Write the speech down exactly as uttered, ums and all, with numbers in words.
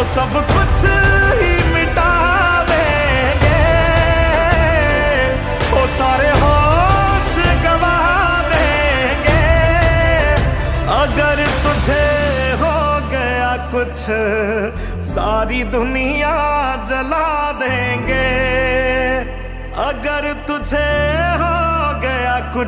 वो सब कुछ ही मिटा देंगे, वो सारे होश गवा देंगे। अगर तुझे हो गया कुछ सारी दुनिया जला देंगे। अगर तुझे हो गया कुछ